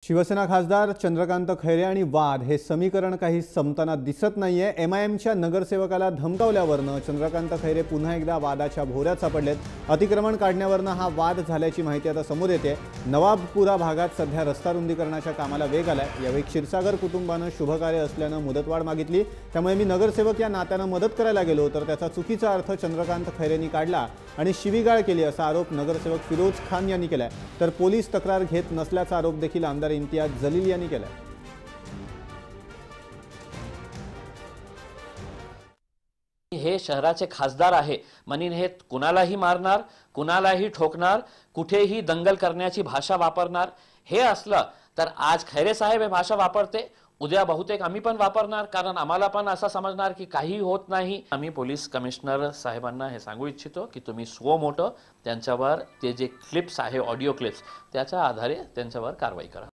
शिवसेना खासदार चंद्रकांत खैरे आणि वाद हे समीकरण काही संपताना दिसत नाहीये। एमआयएमच्या नगरसेवकाला धमकावल्यावरनं चंद्रकांत खैरे पुन्हा एकदा वादाच्या भोवऱ्यात सापडलेत। अतिक्रमण काढण्यावरनं हा वाद झाल्याची माहिती आता समोर येते। नवाबपुरा भागात सध्या रस्ता रुंदीकरणाच्या कामाला वेग आलाय। यावेळी क्षीरसागर कुटुंबानं शुभकार्य असल्यानं मुदतवाढ मागितली, त्यामुळे मी नगरसेवक या नात्यानं मदत करायला गेलो तर त्याचा चुकीचा अर्थ चंद्रकांत खैरेंनी काढला आणि शिवीगाळ केली असा आरोप नगरसेवक फिरोज खान यांनी केलाय। तर पोलीस तक्रार घेत नसल्याचा आरोप देखील आमदार इम्तियाज जलील यांनी केला। हे शहराचे खासदार आहे म्हणून हे कुणालाही मारणार, कुणालाही ठोकणार, कुठेही दंगल करण्याची भाषा वापरणार, हे असलं तर आज खैरे साहेब हे भाषा वापरते, उद्या बहुतेक आम्ही पण वापरणार, कारण आम्हाला पण असं समजणार की काही होत नाही। आम्ही पोलीस कमिशनर साहेबांना हे सांगू इच्छितो की तुम्ही सो मोठं त्यांच्यावर ते जे क्लिप्स आहे, ऑडिओ क्लिप्स, त्याच्या आधारे त्यांच्यावर कारवाई करा।